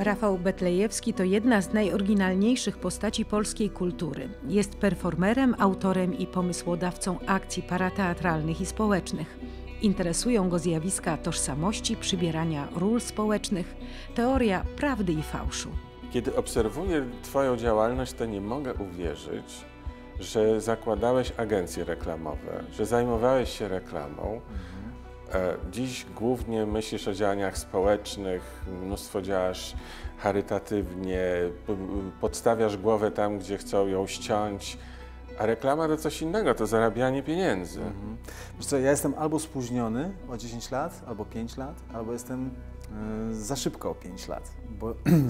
Rafał Betlejewski to jedna z najoryginalniejszych postaci polskiej kultury. Jest performerem, autorem i pomysłodawcą akcji parateatralnych i społecznych. Interesują go zjawiska tożsamości, przybierania ról społecznych, teoria prawdy i fałszu. Kiedy obserwuję Twoją działalność, to nie mogę uwierzyć, że zakładałeś agencje reklamowe, że zajmowałeś się reklamą. Dziś głównie myślisz o działaniach społecznych, mnóstwo działasz charytatywnie, podstawiasz głowę tam, gdzie chcą ją ściąć, a reklama to coś innego, to zarabianie pieniędzy. Wiesz co, ja jestem albo spóźniony o 10 lat, albo 5 lat, albo jestem za szybko o 5 lat. Bo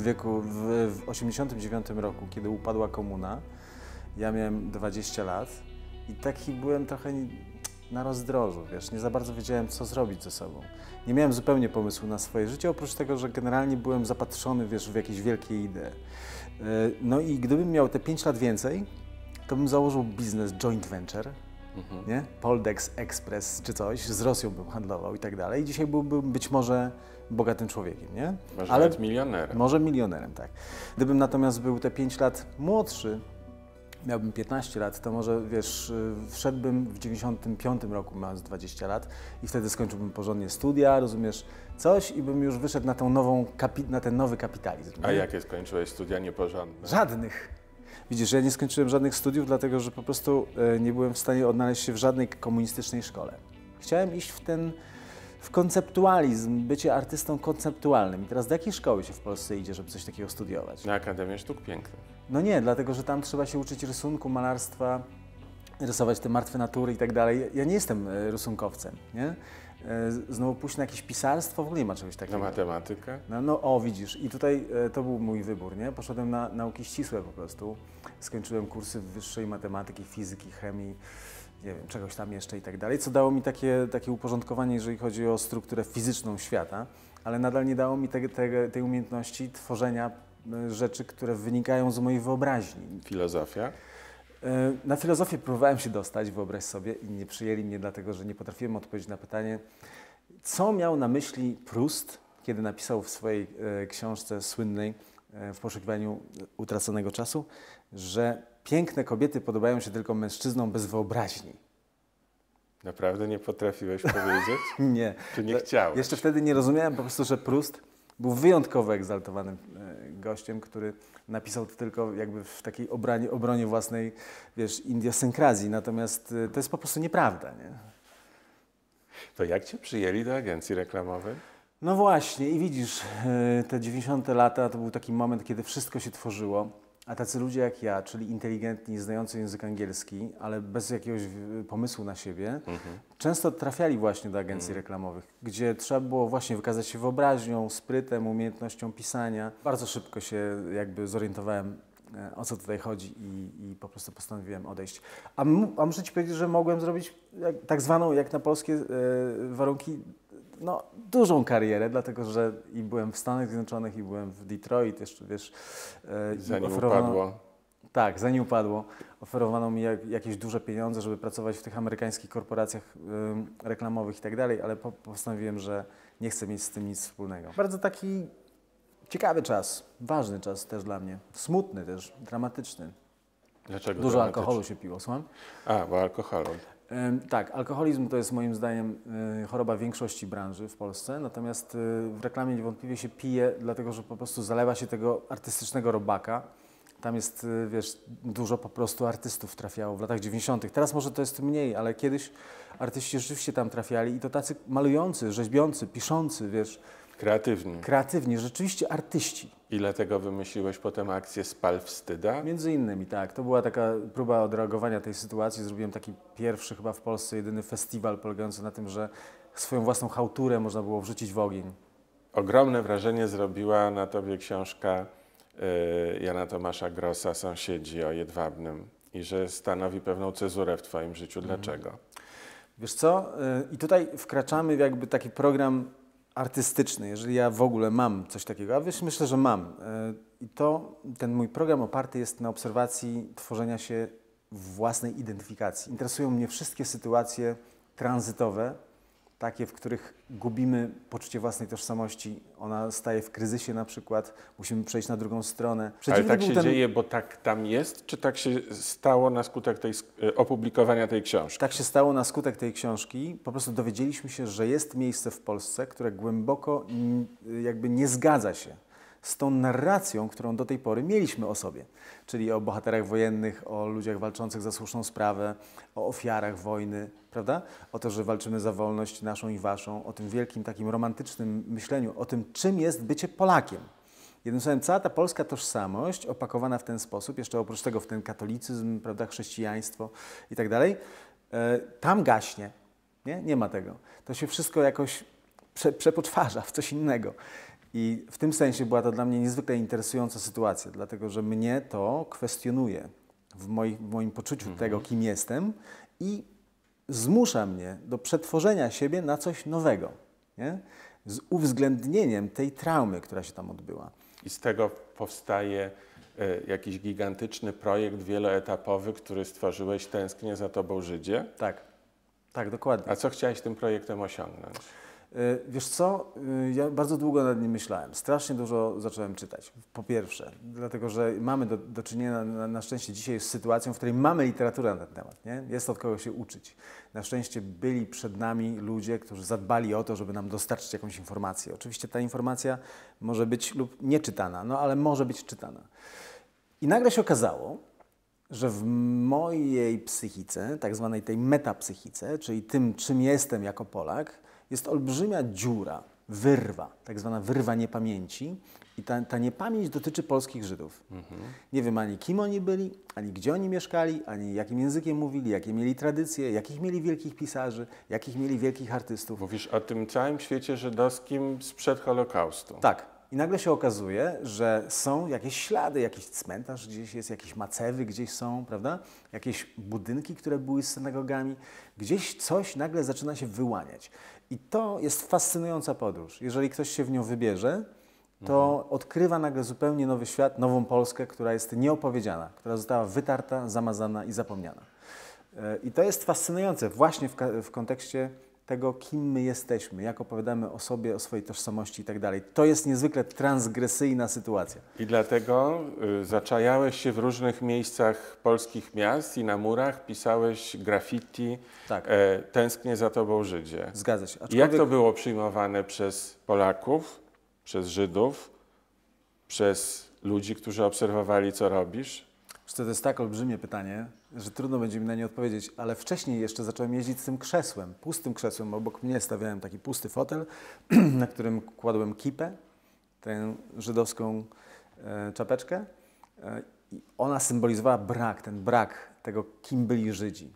w 89 roku, kiedy upadła komuna, ja miałem 20 lat i taki byłem trochę na rozdrożu, wiesz, nie za bardzo wiedziałem, co zrobić ze sobą. Nie miałem zupełnie pomysłu na swoje życie, oprócz tego, że generalnie byłem zapatrzony, wiesz, w jakieś wielkie idee. No i gdybym miał te 5 lat więcej, to bym założył biznes joint venture, nie? Poldex Express czy coś, z Rosją bym handlował i tak dalej. I dzisiaj byłbym być może bogatym człowiekiem, nie? Może nawet milionerem. Może milionerem, tak. Gdybym natomiast był te 5 lat młodszy, miałbym 15 lat, to może, wiesz, wszedłbym w 95 roku, mając 20 lat i wtedy skończyłbym porządnie studia, rozumiesz, coś i bym już wyszedł na ten nowy kapitalizm. A jakie skończyłeś studia nieporządne? Żadnych. Widzisz, ja nie skończyłem żadnych studiów, dlatego że po prostu nie byłem w stanie odnaleźć się w żadnej komunistycznej szkole. Chciałem iść w konceptualizm, bycie artystą konceptualnym. I teraz do jakiej szkoły się w Polsce idzie, żeby coś takiego studiować? Na Akademię Sztuk Pięknych. No nie, dlatego że tam trzeba się uczyć rysunku, malarstwa, rysować te martwe natury i tak dalej. Ja nie jestem rysunkowcem, nie? Znowu pójść na jakieś pisarstwo, w ogóle nie ma czegoś takiego. Na matematykę? No, widzisz, i tutaj to był mój wybór, nie? Poszedłem na nauki ścisłe po prostu. Skończyłem kursy wyższej matematyki, fizyki, chemii, nie wiem, czegoś tam jeszcze i tak dalej, co dało mi takie uporządkowanie, jeżeli chodzi o strukturę fizyczną świata, ale nadal nie dało mi tej umiejętności tworzenia rzeczy, które wynikają z mojej wyobraźni. Filozofia? Na filozofię próbowałem się dostać, wyobraź sobie, i nie przyjęli mnie, dlatego że nie potrafiłem odpowiedzieć na pytanie, co miał na myśli Proust, kiedy napisał w swojej książce słynnej W poszukiwaniu utraconego czasu, że piękne kobiety podobają się tylko mężczyznom bez wyobraźni. Naprawdę nie potrafiłeś powiedzieć? Nie. Czy nie chciałeś? Jeszcze wtedy nie rozumiałem po prostu, że Proust był wyjątkowo egzaltowanym gościem, który napisał to tylko jakby w takiej obronie własnej, wiesz, idiosynkrazji. Natomiast to jest po prostu nieprawda, nie? To jak Cię przyjęli do agencji reklamowej? No właśnie i widzisz, te 90. lata to był taki moment, kiedy wszystko się tworzyło, a tacy ludzie jak ja, czyli inteligentni, znający język angielski, ale bez jakiegoś pomysłu na siebie, często trafiali właśnie do agencji reklamowych, gdzie trzeba było właśnie wykazać się wyobraźnią, sprytem, umiejętnością pisania. Bardzo szybko się jakby zorientowałem, o co tutaj chodzi i po prostu postanowiłem odejść. A muszę Ci powiedzieć, że mogłem zrobić tak zwaną, jak na polskie warunki, no, dużą karierę, dlatego że i byłem w Stanach Zjednoczonych, i byłem w Detroit, jeszcze wiesz... Zanim upadło. Tak, zanim upadło. Oferowano mi jakieś duże pieniądze, żeby pracować w tych amerykańskich korporacjach reklamowych i tak dalej, ale postanowiłem, że nie chcę mieć z tym nic wspólnego. Bardzo taki ciekawy czas, ważny czas też dla mnie, smutny też, dramatyczny. Dlaczego Dużo dramatyczny? alkoholu się piło, słucham? Bo alkoholu. Tak, alkoholizm to jest moim zdaniem choroba większości branży w Polsce, natomiast w reklamie niewątpliwie się pije, dlatego że po prostu zalewa się tego artystycznego robaka. Tam jest, wiesz, dużo po prostu artystów trafiało w latach 90. Teraz może to jest mniej, ale kiedyś artyści rzeczywiście tam trafiali i to tacy malujący, rzeźbiący, piszący, wiesz. Kreatywni. Kreatywni, rzeczywiście artyści. I dlatego wymyśliłeś potem akcję Spal wstyda? Między innymi, tak. To była taka próba odreagowania tej sytuacji. Zrobiłem taki pierwszy chyba w Polsce jedyny festiwal polegający na tym, że swoją własną chałturę można było wrzucić w ogień. Ogromne wrażenie zrobiła na Tobie książka Jana Tomasza Grossa Sąsiedzi o Jedwabnym i że stanowi pewną cezurę w Twoim życiu. Dlaczego? Wiesz co? I tutaj wkraczamy w jakby taki program artystyczny, jeżeli ja w ogóle mam coś takiego, a wiesz, myślę, że mam. I ten mój program oparty jest na obserwacji tworzenia się własnej identyfikacji. Interesują mnie wszystkie sytuacje tranzytowe, takie, w których gubimy poczucie własnej tożsamości. Ona staje w kryzysie na przykład, musimy przejść na drugą stronę. Ale tak się dzieje, bo tak tam jest, czy tak się stało na skutek opublikowania tej książki? Tak się stało na skutek tej książki. Po prostu dowiedzieliśmy się, że jest miejsce w Polsce, które głęboko jakby nie zgadza się z tą narracją, którą do tej pory mieliśmy o sobie. Czyli o bohaterach wojennych, o ludziach walczących za słuszną sprawę, o ofiarach wojny, prawda? O to, że walczymy za wolność naszą i waszą, o tym wielkim takim romantycznym myśleniu, o tym, czym jest bycie Polakiem. Jednym słowem, cała ta polska tożsamość opakowana w ten sposób, jeszcze oprócz tego w ten katolicyzm, prawda, chrześcijaństwo i tak dalej, tam gaśnie. Nie ma tego. To się wszystko jakoś przepoczwarza w coś innego. I w tym sensie była to dla mnie niezwykle interesująca sytuacja, dlatego że mnie to kwestionuje w moim poczuciu tego, kim jestem i zmusza mnie do przetworzenia siebie na coś nowego, nie? Z uwzględnieniem tej traumy, która się tam odbyła. I z tego powstaje jakiś gigantyczny projekt wieloetapowy, który stworzyłeś, Tęsknię za Tobą, Żydzie? Tak, dokładnie. A co chciałeś tym projektem osiągnąć? Wiesz co, ja bardzo długo nad nim myślałem, strasznie dużo zacząłem czytać, po pierwsze, dlatego że mamy do czynienia na szczęście dzisiaj z sytuacją, w której mamy literaturę na ten temat, nie? Jest od kogo się uczyć. Na szczęście byli przed nami ludzie, którzy zadbali o to, żeby nam dostarczyć jakąś informację. Oczywiście ta informacja może być lub nieczytana, no ale może być czytana. I nagle się okazało, że w mojej psychice, tak zwanej tej metapsychice, czyli tym, czym jestem jako Polak, jest olbrzymia dziura, wyrwa, tak zwana wyrwa niepamięci i ta niepamięć dotyczy polskich Żydów. Nie wiem ani kim oni byli, ani gdzie oni mieszkali, ani jakim językiem mówili, jakie mieli tradycje, jakich mieli wielkich pisarzy, jakich mieli wielkich artystów. Mówisz o tym całym świecie żydowskim sprzed Holokaustu. Tak. I nagle się okazuje, że są jakieś ślady, jakiś cmentarz gdzieś jest, jakieś macewy gdzieś są, prawda? Jakieś budynki, które były z synagogami. Gdzieś coś nagle zaczyna się wyłaniać. I to jest fascynująca podróż. Jeżeli ktoś się w nią wybierze, to odkrywa nagle zupełnie nowy świat, nową Polskę, która jest nieopowiedziana, która została wytarta, zamazana i zapomniana. I to jest fascynujące właśnie w kontekście tego, kim my jesteśmy, jak opowiadamy o sobie, o swojej tożsamości i tak dalej. To jest niezwykle transgresyjna sytuacja. I dlatego zaczajałeś się w różnych miejscach polskich miast i na murach pisałeś graffiti, Tak. Tęsknię za Tobą, Żydzie. Zgadza się. I jak to było przyjmowane przez Polaków, przez Żydów, przez ludzi, którzy obserwowali, co robisz? To jest tak olbrzymie pytanie, że trudno będzie mi na nie odpowiedzieć, ale wcześniej jeszcze zacząłem jeździć z tym krzesłem, pustym krzesłem. Obok mnie stawiałem taki pusty fotel, na którym kładłem kipę, tę żydowską czapeczkę. I ona symbolizowała ten brak tego, kim byli Żydzi.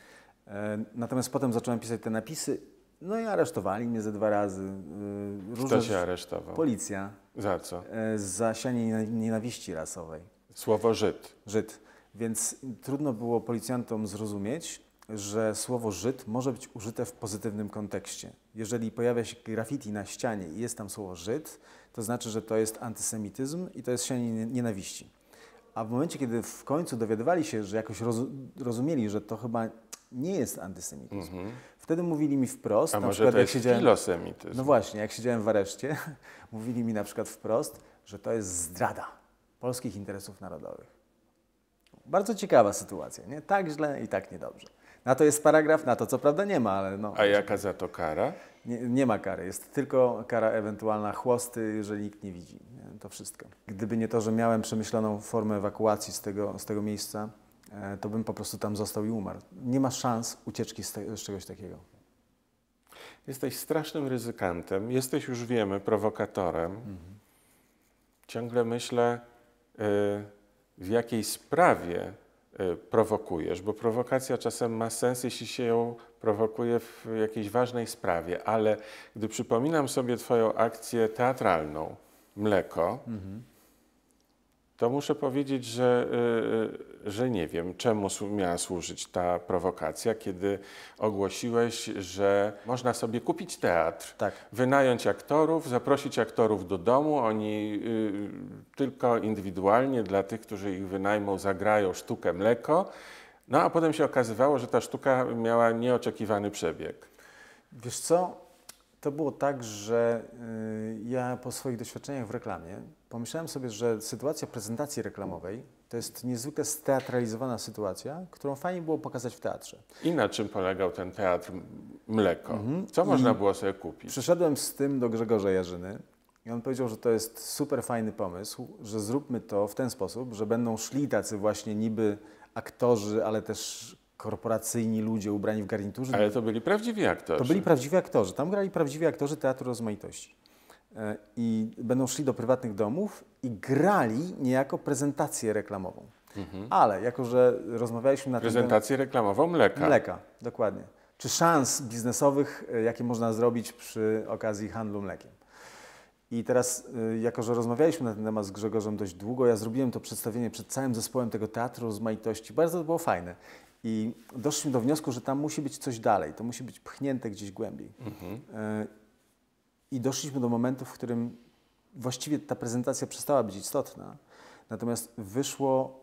Natomiast potem zacząłem pisać te napisy, no i aresztowali mnie ze 2 razy. Kto się aresztował? Policja. Za co? Za sianie nienawiści rasowej. Słowo Żyd. Żyd. Więc trudno było policjantom zrozumieć, że słowo Żyd może być użyte w pozytywnym kontekście. Jeżeli pojawia się graffiti na ścianie i jest tam słowo Żyd, to znaczy, że to jest antysemityzm i to jest sianie nienawiści. A w momencie, kiedy w końcu dowiadywali się, że jakoś rozumieli, że to chyba nie jest antysemityzm, wtedy mówili mi wprost. A na może przykład, to jest filosemityzm? No właśnie, jak siedziałem w areszcie, mówili mi na przykład wprost, że to jest zdrada polskich interesów narodowych. Bardzo ciekawa sytuacja, nie? Tak źle i tak niedobrze. Na to jest paragraf, na to co prawda nie ma, ale no. A jaka za to kara? Nie ma kary, jest tylko kara ewentualna chłosty, jeżeli nikt nie widzi. Nie? To wszystko. Gdyby nie to, że miałem przemyślaną formę ewakuacji z tego miejsca, to bym po prostu tam został i umarł. Nie ma szans ucieczki z czegoś takiego. Jesteś strasznym ryzykantem, jesteś, już wiemy, prowokatorem. Ciągle myślę, w jakiej sprawie prowokujesz, bo prowokacja czasem ma sens, jeśli się ją prowokuje w jakiejś ważnej sprawie, ale gdy przypominam sobie Twoją akcję teatralną Mleko, to muszę powiedzieć, że nie wiem, czemu miała służyć ta prowokacja, kiedy ogłosiłeś, że można sobie kupić teatr, Tak. wynająć aktorów, zaprosić aktorów do domu, oni tylko indywidualnie dla tych, którzy ich wynajmą, zagrają sztukę Mleko, no a potem się okazywało, że ta sztuka miała nieoczekiwany przebieg. Wiesz co? To było tak, że ja po swoich doświadczeniach w reklamie pomyślałem sobie, że sytuacja prezentacji reklamowej to jest niezwykle steatralizowana sytuacja, którą fajnie było pokazać w teatrze. I na czym polegał ten teatr Mleko? Co można było sobie kupić? Przyszedłem z tym do Grzegorza Jarzyny i on powiedział, że to jest super fajny pomysł, że zróbmy to w ten sposób, że będą szli tacy właśnie niby aktorzy, ale też korporacyjni ludzie ubrani w garniturze. Ale to byli prawdziwi aktorzy. To byli prawdziwi aktorzy. Tam grali prawdziwi aktorzy Teatru Rozmaitości. I będą szli do prywatnych domów i grali niejako prezentację reklamową. Ale jako, że rozmawialiśmy na prezentację reklamową Mleka. Mleka, dokładnie. Czy szans biznesowych, jakie można zrobić przy okazji handlu mlekiem. I teraz, jako że rozmawialiśmy na ten temat z Grzegorzem dość długo, ja zrobiłem to przedstawienie przed całym zespołem tego Teatru Rozmaitości. Bardzo to było fajne. I doszliśmy do wniosku, że tam musi być coś dalej, to musi być pchnięte gdzieś głębiej. I doszliśmy do momentu, w którym właściwie ta prezentacja przestała być istotna, natomiast wyszło,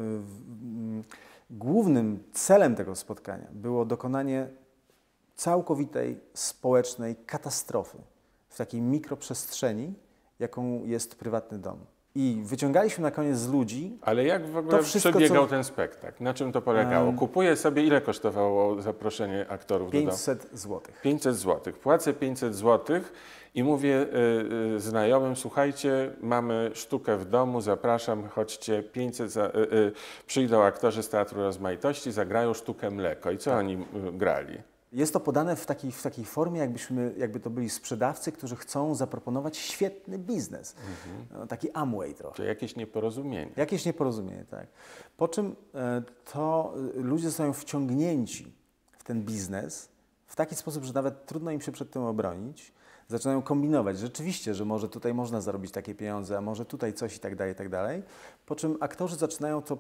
głównym celem tego spotkania było dokonanie całkowitej społecznej katastrofy w takiej mikroprzestrzeni, jaką jest prywatny dom. I wyciągaliśmy na koniec z ludzi... Ale jak w ogóle przebiegał ten spektakl? Na czym to polegało? Kupuję sobie, ile kosztowało zaproszenie aktorów 500 zł. 500 zł. Płacę 500 zł i mówię znajomym, słuchajcie, mamy sztukę w domu, zapraszam, chodźcie, 500 przyjdą aktorzy z Teatru Rozmaitości, zagrają sztukę Mleko. I co oni grali? Jest to podane w takiej formie, jakby to byli sprzedawcy, którzy chcą zaproponować świetny biznes. No, taki Amway trochę. To jakieś nieporozumienie. Jakieś nieporozumienie, tak. Po czym to ludzie zostają wciągnięci w ten biznes w taki sposób, że nawet trudno im się przed tym obronić. Zaczynają kombinować. Rzeczywiście, że może tutaj można zarobić takie pieniądze, a może tutaj coś i tak dalej, i tak dalej. Po czym aktorzy zaczynają to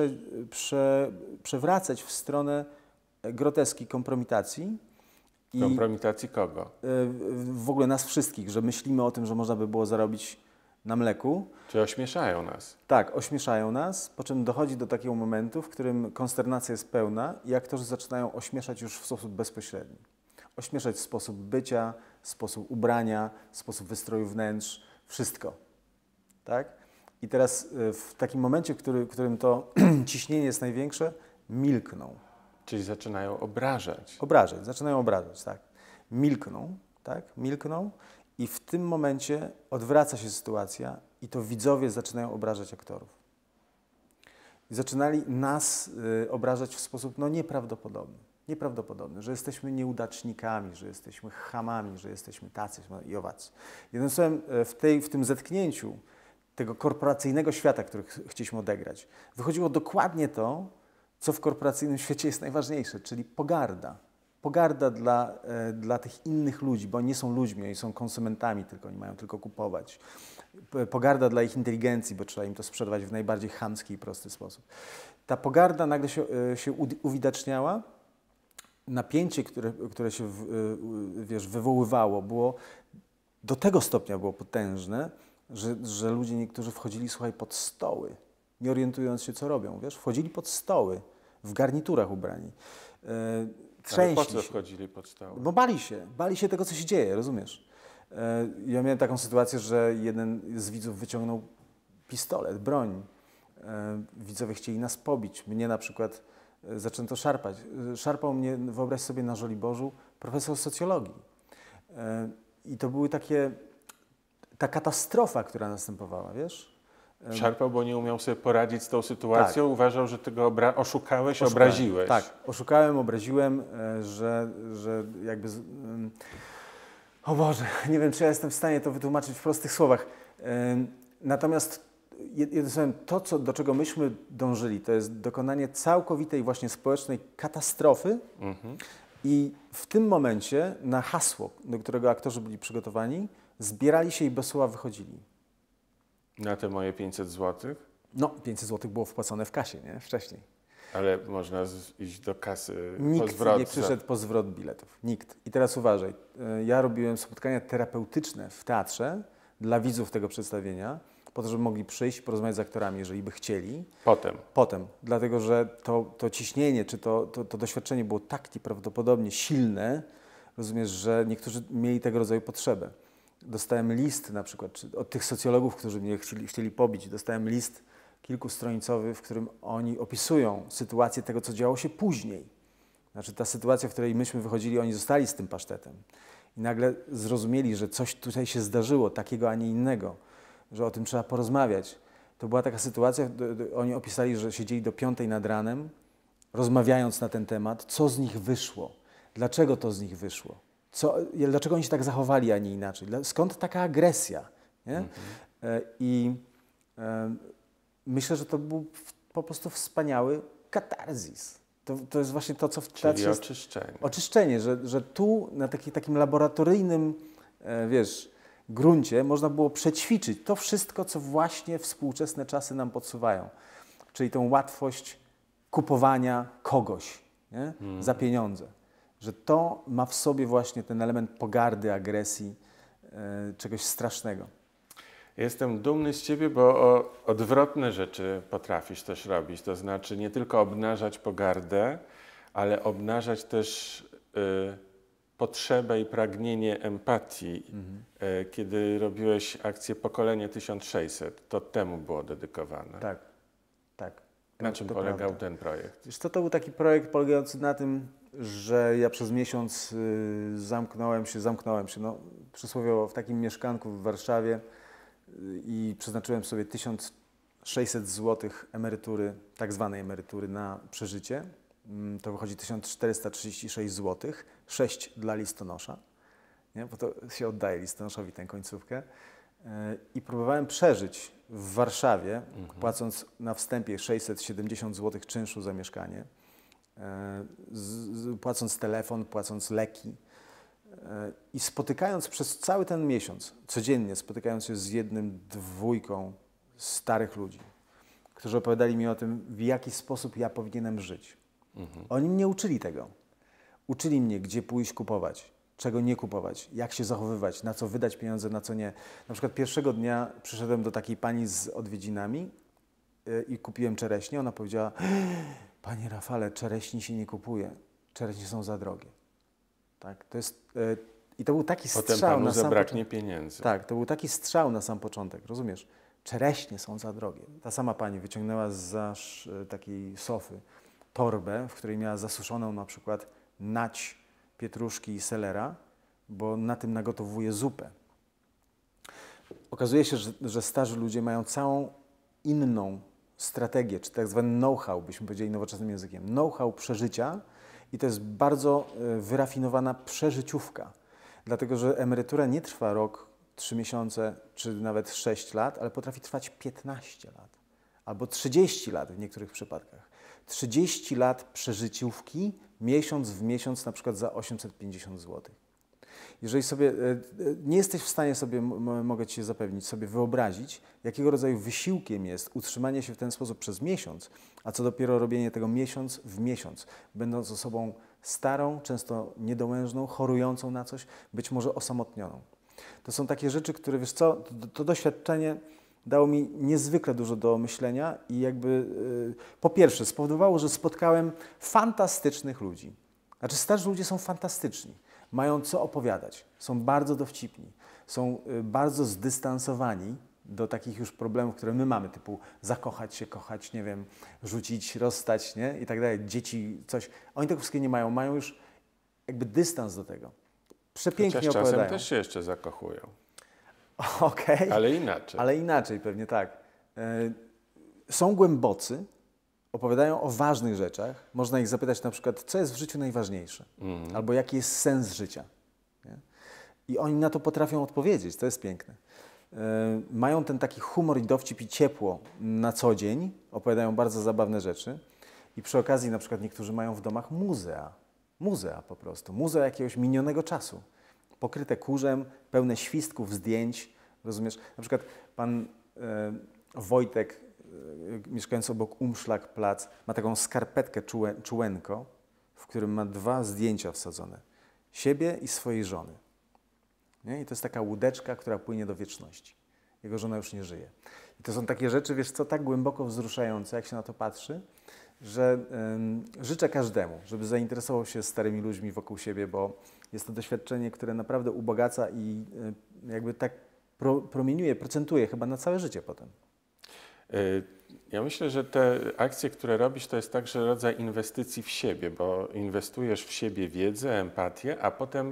przewracać w stronę groteski, kompromitacji. Kompromitacji kogo? W ogóle nas wszystkich, że myślimy o tym, że można by było zarobić na mleku. Czy ośmieszają nas? Tak, ośmieszają nas, po czym dochodzi do takiego momentu, w którym konsternacja jest pełna i aktorzy zaczynają ośmieszać już w sposób bezpośredni. Ośmieszać sposób bycia, sposób ubrania, sposób wystroju wnętrz, wszystko. Tak? I teraz w takim momencie, w którym to ciśnienie jest największe, milkną. Czyli zaczynają obrażać. Zaczynają obrażać, tak. Milkną, tak, milkną i w tym momencie odwraca się sytuacja i to widzowie zaczynają obrażać aktorów. I zaczynali nas obrażać w sposób nieprawdopodobny, że jesteśmy nieudacznikami, że jesteśmy chamami, że jesteśmy tacy i owacy. Jednym słowem, w tym zetknięciu tego korporacyjnego świata, który chcieliśmy odegrać, wychodziło dokładnie to, co w korporacyjnym świecie jest najważniejsze, czyli pogarda. Pogarda dla tych innych ludzi, bo oni nie są ludźmi, oni są konsumentami, tylko oni mają tylko kupować. Pogarda dla ich inteligencji, bo trzeba im to sprzedawać w najbardziej chamski i prosty sposób. Ta pogarda nagle się uwidaczniała. Napięcie, które się wywoływało, było do tego stopnia było potężne, że ludzie niektórzy wchodzili, słuchaj, pod stoły, nie orientując się, co robią, wiesz, wchodzili pod stoły, w garniturach ubrani, trzęśli Ale po co się. wchodzili pod stoły? Bo bali się tego, co się dzieje, rozumiesz? Ja miałem taką sytuację, że jeden z widzów wyciągnął pistolet, broń. Widzowie chcieli nas pobić, mnie na przykład zaczęto szarpać. Szarpał mnie, wyobraź sobie, na Żoliborzu profesor socjologii. I to były ta katastrofa, która następowała, wiesz? Szarpał, bo nie umiał sobie poradzić z tą sytuacją, Tak. Uważał, że ty go oszukałeś, obraziłeś. Tak, oszukałem, obraziłem, że jakby... O Boże, nie wiem, czy ja jestem w stanie to wytłumaczyć w prostych słowach. Natomiast jednym słowem, to, do czego myśmy dążyli, to jest dokonanie całkowitej właśnie społecznej katastrofy i w tym momencie na hasło, do którego aktorzy byli przygotowani, zbierali się i bez słowa wychodzili. Na te moje 500 zł? No, 500 zł było wpłacone w kasie, nie? Wcześniej. Ale można iść do kasy po Nikt zwrot. nie przyszedł po zwrot biletów. Nikt. I teraz uważaj. Ja robiłem spotkania terapeutyczne w teatrze dla widzów tego przedstawienia, po to, żeby mogli przyjść i porozmawiać z aktorami, jeżeli by chcieli. Potem. Dlatego, że to ciśnienie, czy to doświadczenie było tak nieprawdopodobnie silne, Rozumiesz, że niektórzy mieli tego rodzaju potrzebę. Dostałem list na przykład od tych socjologów, którzy mnie chcieli pobić. Dostałem list kilkustronicowy, w którym oni opisują sytuację tego, co działo się później. Znaczy ta sytuacja, w której myśmy wychodzili, oni zostali z tym pasztetem. I nagle zrozumieli, że coś tutaj się zdarzyło, takiego, a nie innego, że o tym trzeba porozmawiać. To była taka sytuacja, oni opisali, że siedzieli do 5 nad ranem, rozmawiając na ten temat, co z nich wyszło, dlaczego to z nich wyszło, dlaczego oni się tak zachowali, a nie inaczej, skąd taka agresja. Nie? I myślę, że to był po prostu wspaniały katarzis. To jest właśnie to, co w teatrze Czyli oczyszczenie. Oczyszczenie, że tu na takim laboratoryjnym, gruncie można było przećwiczyć to wszystko, co właśnie współczesne czasy nam podsuwają. Czyli tą łatwość kupowania kogoś, nie? Za pieniądze. Że to ma w sobie właśnie ten element pogardy, agresji, czegoś strasznego. Jestem dumny z Ciebie, bo odwrotne rzeczy potrafisz też robić. To znaczy nie tylko obnażać pogardę, ale obnażać też potrzebę i pragnienie empatii. Kiedy robiłeś akcję Pokolenie 1600, to temu było dedykowane. Tak, tak. Na czym polegał ten projekt? Wiesz co, to był taki projekt polegający na tym, że ja przez miesiąc zamknąłem się, no, przysłowiowo w takim mieszkanku w Warszawie i przeznaczyłem sobie 1600 zł emerytury, tak zwanej emerytury na przeżycie. To wychodzi 1436 zł, 6 dla listonosza, nie? Bo to się oddaje listonoszowi tę końcówkę. I próbowałem przeżyć w Warszawie, płacąc na wstępie 670 zł czynszu za mieszkanie, płacąc telefon, płacąc leki i spotykając przez cały ten miesiąc, codziennie spotykając się z jednym, dwójką starych ludzi, którzy opowiadali mi o tym, w jaki sposób ja powinienem żyć. Oni mnie uczyli tego. Uczyli mnie, gdzie pójść kupować, czego nie kupować, jak się zachowywać, na co wydać pieniądze, na co nie. Na przykład pierwszego dnia przyszedłem do takiej pani z odwiedzinami i kupiłem czereśnie. Ona powiedziała: Panie Rafale, czereśni się nie kupuje, czereśnie są za drogie. Tak, to jest, i to był taki strzał Potem panu na sam zabraknie początek. pieniędzy. Tak, to był taki strzał na sam początek, rozumiesz? Czereśnie są za drogie. Ta sama pani wyciągnęła zza takiej sofy torbę, w której miała zasuszoną na przykład nać pietruszki i selera, bo na tym nagotowuje zupę. Okazuje się, że starzy ludzie mają całą inną strategię, czy tak zwany know-how, byśmy powiedzieli nowoczesnym językiem. Know-how przeżycia i to jest bardzo wyrafinowana przeżyciówka. Dlatego, że emerytura nie trwa rok, 3 miesiące, czy nawet 6 lat, ale potrafi trwać 15 lat. Albo 30 lat w niektórych przypadkach. 30 lat przeżyciówki, miesiąc w miesiąc, na przykład za 850 zł. Jeżeli sobie nie jesteś w stanie sobie, mogę Ci zapewnić, sobie wyobrazić, jakiego rodzaju wysiłkiem jest utrzymanie się w ten sposób przez miesiąc, a co dopiero robienie tego miesiąc w miesiąc, będąc osobą starą, często niedołężną, chorującą na coś, być może osamotnioną. To są takie rzeczy, które, wiesz co, to doświadczenie dało mi niezwykle dużo do myślenia i jakby po pierwsze spowodowało, że spotkałem fantastycznych ludzi. Znaczy starzy ludzie są fantastyczni, mają co opowiadać, są bardzo dowcipni, są bardzo zdystansowani do takich już problemów, które my mamy, typu zakochać się, kochać, nie wiem, rzucić, rozstać, nie? I tak dalej, dzieci, coś. Oni tego wszystkiego nie mają, mają już jakby dystans do tego. Przepięknie Chociaż opowiadają. czasem też się jeszcze zakochują. Okej. Ale inaczej. Ale inaczej, pewnie tak. Są głębocy, opowiadają o ważnych rzeczach. Można ich zapytać na przykład, co jest w życiu najważniejsze, albo jaki jest sens życia. Nie? I oni na to potrafią odpowiedzieć, to jest piękne. Mają ten taki humor i dowcip i ciepło na co dzień, opowiadają bardzo zabawne rzeczy i przy okazji na przykład niektórzy mają w domach muzea po prostu, muzea jakiegoś minionego czasu, pokryte kurzem, pełne świstków, zdjęć, rozumiesz? Na przykład pan Wojtek, mieszkający obok Umschlagplatz, ma taką skarpetkę czułenko, w którym ma 2 zdjęcia wsadzone, siebie i swojej żony. Nie? I to jest taka łódeczka, która płynie do wieczności. Jego żona już nie żyje. I to są takie rzeczy, wiesz co, tak głęboko wzruszające, jak się na to patrzy, że życzę każdemu, żeby zainteresował się starymi ludźmi wokół siebie, bo jest to doświadczenie, które naprawdę ubogaca i jakby tak promieniuje, procentuje chyba na całe życie potem. Ja myślę, że te akcje, które robisz, to jest także rodzaj inwestycji w siebie, bo inwestujesz w siebie wiedzę, empatię, a potem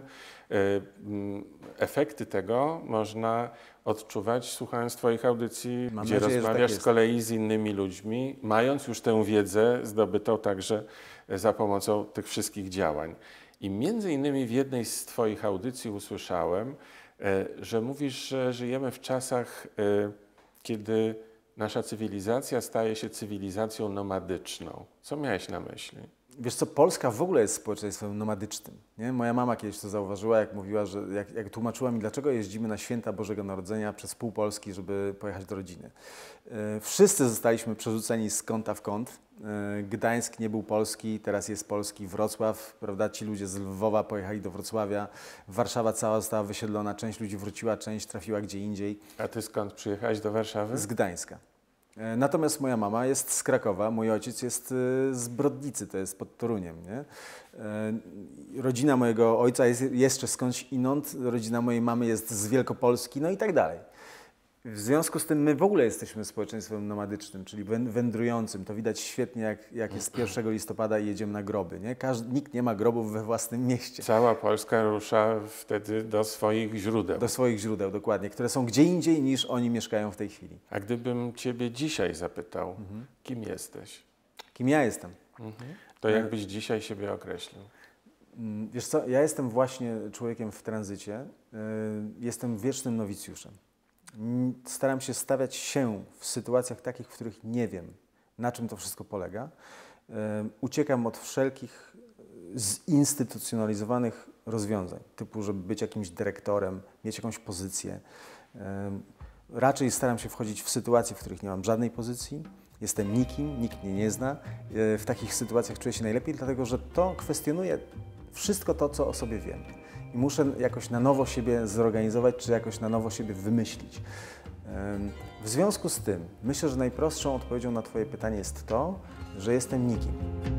efekty tego można odczuwać słuchając Twoich audycji, Mam gdzie nadzieję, że rozmawiasz tak z kolei z innymi ludźmi, mając już tę wiedzę zdobytą także za pomocą tych wszystkich działań. I między innymi w jednej z Twoich audycji usłyszałem, że mówisz, że żyjemy w czasach, kiedy nasza cywilizacja staje się cywilizacją nomadyczną. Co miałeś na myśli? Wiesz co, Polska w ogóle jest społeczeństwem nomadycznym. Nie? Moja mama kiedyś to zauważyła, jak mówiła, że jak tłumaczyła mi, dlaczego jeździmy na święta Bożego Narodzenia przez pół Polski, żeby pojechać do rodziny. Wszyscy zostaliśmy przerzuceni z kąta w kąt. Gdańsk nie był polski, teraz jest polski. Wrocław, prawda? Ci ludzie z Lwowa pojechali do Wrocławia. Warszawa cała została wysiedlona, część ludzi wróciła, część trafiła gdzie indziej. A ty skąd przyjechałeś do Warszawy? Z Gdańska. Natomiast moja mama jest z Krakowa, mój ojciec jest z Brodnicy, to jest pod Toruniem. Nie? Rodzina mojego ojca jest jeszcze skądś inąd, rodzina mojej mamy jest z Wielkopolski, no i tak dalej. W związku z tym my w ogóle jesteśmy społeczeństwem nomadycznym, czyli wędrującym. To widać świetnie, jak jest 1 listopada i jedziemy na groby. Nie? Nikt nie ma grobów we własnym mieście. Cała Polska rusza wtedy do swoich źródeł. Do swoich źródeł, dokładnie, które są gdzie indziej niż oni mieszkają w tej chwili. A gdybym Ciebie dzisiaj zapytał, kim jesteś? Kim ja jestem? To jak byś dzisiaj siebie określił? Wiesz co, ja jestem właśnie człowiekiem w tranzycie. Jestem wiecznym nowicjuszem. Staram się stawiać się w sytuacjach takich, w których nie wiem, na czym to wszystko polega. Uciekam od wszelkich zinstytucjonalizowanych rozwiązań, typu, żeby być jakimś dyrektorem, mieć jakąś pozycję. Raczej staram się wchodzić w sytuacje, w których nie mam żadnej pozycji, jestem nikim, nikt mnie nie zna. W takich sytuacjach czuję się najlepiej, dlatego że to kwestionuje wszystko to, co o sobie wiem. I muszę jakoś na nowo siebie zorganizować, czy jakoś na nowo siebie wymyślić. W związku z tym myślę, że najprostszą odpowiedzią na Twoje pytanie jest to, że jestem nikim.